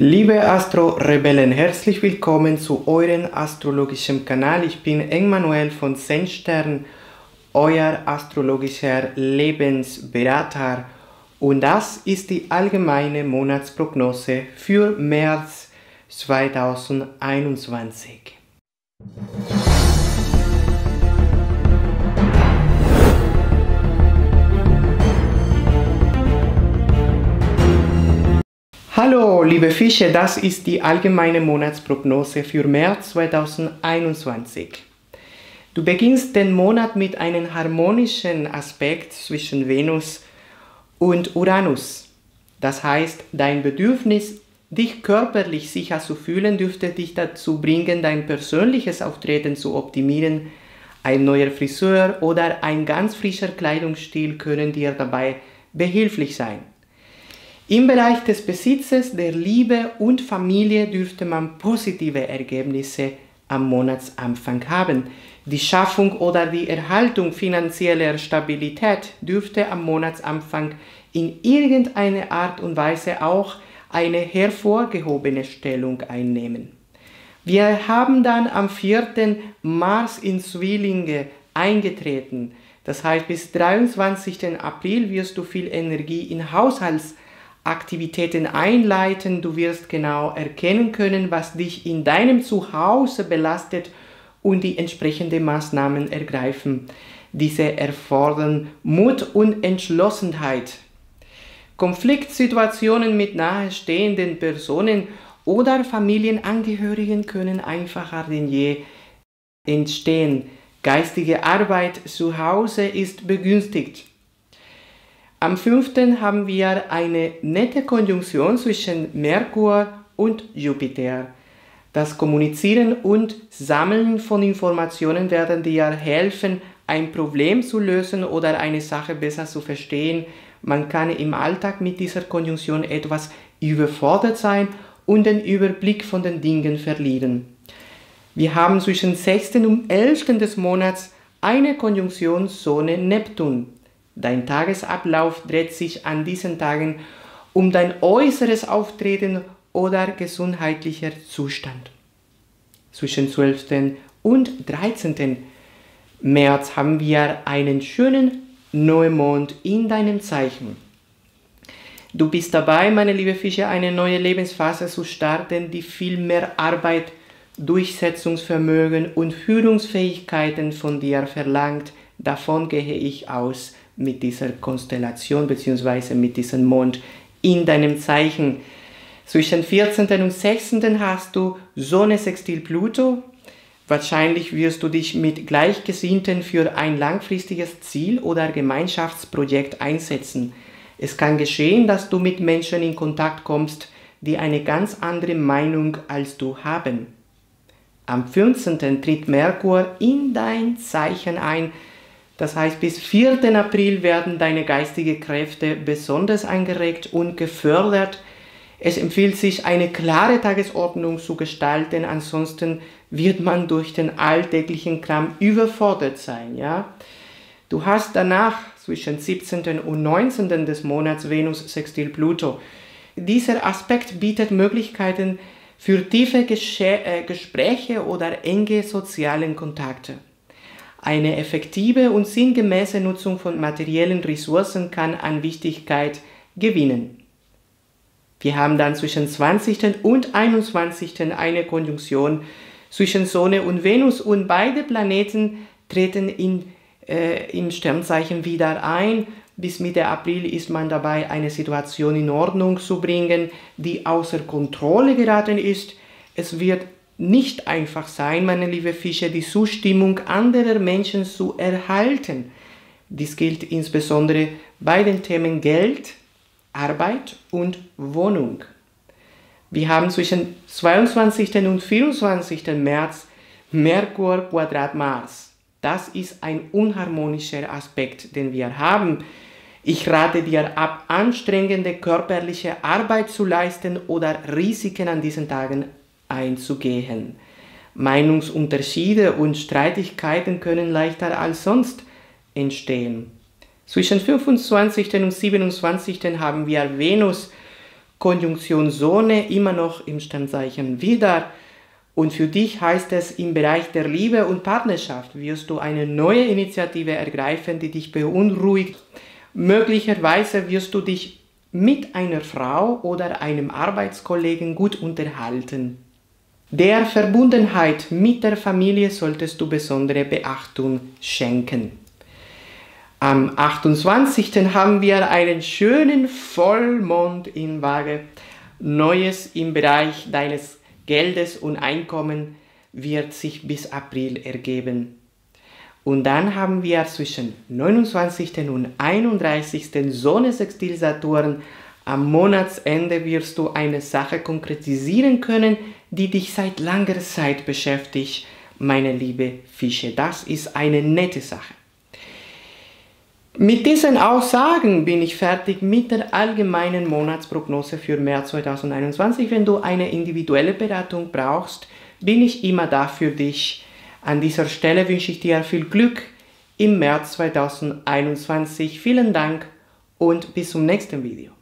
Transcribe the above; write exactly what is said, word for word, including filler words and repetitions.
Liebe Astro-Rebellen, herzlich willkommen zu eurem astrologischen Kanal. Ich bin Emmanuel von Zenstern, euer astrologischer Lebensberater, und das ist die allgemeine Monatsprognose für März zweitausendeinundzwanzig. Hallo liebe Fische, das ist die allgemeine Monatsprognose für März zweitausendeinundzwanzig. Du beginnst den Monat mit einem harmonischen Aspekt zwischen Venus und Uranus. Das heißt, dein Bedürfnis, dich körperlich sicher zu fühlen, dürfte dich dazu bringen, dein persönliches Auftreten zu optimieren. Ein neuer Friseur oder ein ganz frischer Kleidungsstil können dir dabei behilflich sein. Im Bereich des Besitzes, der Liebe und Familie dürfte man positive Ergebnisse am Monatsanfang haben. Die Schaffung oder die Erhaltung finanzieller Stabilität dürfte am Monatsanfang in irgendeiner Art und Weise auch eine hervorgehobene Stellung einnehmen. Wir haben dann am vierten Mars in Zwillinge eingetreten. Das heißt, bis dreiundzwanzigsten April wirst du viel Energie in Haushalts Aktivitäten einleiten. Du wirst genau erkennen können, was dich in deinem Zuhause belastet und die entsprechenden Maßnahmen ergreifen. Diese erfordern Mut und Entschlossenheit. Konfliktsituationen mit nahestehenden Personen oder Familienangehörigen können einfacher denn je entstehen. Geistige Arbeit zu Hause ist begünstigt. Am fünften haben wir eine nette Konjunktion zwischen Merkur und Jupiter. Das Kommunizieren und Sammeln von Informationen werden dir helfen, ein Problem zu lösen oder eine Sache besser zu verstehen. Man kann im Alltag mit dieser Konjunktion etwas überfordert sein und den Überblick von den Dingen verlieren. Wir haben zwischen sechsten und elften des Monats eine Konjunktion Sonne-Neptun. Dein Tagesablauf dreht sich an diesen Tagen um dein äußeres Auftreten oder gesundheitlicher Zustand. Zwischen zwölften und dreizehnten März haben wir einen schönen Neumond in deinem Zeichen. Du bist dabei, meine liebe Fische, eine neue Lebensphase zu starten, die viel mehr Arbeit, Durchsetzungsvermögen und Führungsfähigkeiten von dir verlangt. Davon gehe ich aus mit dieser Konstellation bzw. mit diesem Mond in deinem Zeichen. Zwischen vierzehnten und sechzehnten hast du Sonne sextil Pluto. Wahrscheinlich wirst du dich mit Gleichgesinnten für ein langfristiges Ziel oder Gemeinschaftsprojekt einsetzen. Es kann geschehen, dass du mit Menschen in Kontakt kommst, die eine ganz andere Meinung als du haben. Am fünfzehnten tritt Merkur in dein Zeichen ein. Das heißt, bis vierten April werden deine geistigen Kräfte besonders angeregt und gefördert. Es empfiehlt sich, eine klare Tagesordnung zu gestalten, ansonsten wird man durch den alltäglichen Kram überfordert sein. Ja? Du hast danach zwischen siebzehnten und neunzehnten des Monats Venus sextil Pluto. Dieser Aspekt bietet Möglichkeiten für tiefe Gesche- äh, Gespräche oder enge soziale Kontakte. Eine effektive und sinngemäße Nutzung von materiellen Ressourcen kann an Wichtigkeit gewinnen. Wir haben dann zwischen zwanzigsten und einundzwanzigsten eine Konjunktion zwischen Sonne und Venus, und beide Planeten treten in, äh, im Sternzeichen wieder ein. Bis Mitte April ist man dabei, eine Situation in Ordnung zu bringen, die außer Kontrolle geraten ist. Es wird nicht einfach sein, meine liebe Fische, die Zustimmung anderer Menschen zu erhalten. Dies gilt insbesondere bei den Themen Geld, Arbeit und Wohnung. Wir haben zwischen zweiundzwanzigsten und vierundzwanzigsten März Merkur Quadrat Mars. Das ist ein unharmonischer Aspekt, den wir haben. Ich rate dir ab, anstrengende körperliche Arbeit zu leisten oder Risiken an diesen Tagen einzugehen. Meinungsunterschiede und Streitigkeiten können leichter als sonst entstehen. Zwischen fünfundzwanzigsten und siebenundzwanzigsten haben wir Venus Konjunktion Sonne immer noch im Sternzeichen Widder. Und für dich heißt es, im Bereich der Liebe und Partnerschaft wirst du eine neue Initiative ergreifen, die dich beunruhigt. Möglicherweise wirst du dich mit einer Frau oder einem Arbeitskollegen gut unterhalten. Der Verbundenheit mit der Familie solltest du besondere Beachtung schenken. Am achtundzwanzigsten haben wir einen schönen Vollmond in Waage. Neues im Bereich deines Geldes und Einkommen wird sich bis April ergeben. Und dann haben wir zwischen neunundzwanzigsten und einunddreißigsten Sonne Sextil Saturn. Am Monatsende wirst du eine Sache konkretisieren können, die dich seit langer Zeit beschäftigt, meine liebe Fische. Das ist eine nette Sache. Mit diesen Aussagen bin ich fertig mit der allgemeinen Monatsprognose für März zweitausendeinundzwanzig. Wenn du eine individuelle Beratung brauchst, bin ich immer da für dich. An dieser Stelle wünsche ich dir viel Glück im März zweitausendeinundzwanzig. Vielen Dank und bis zum nächsten Video.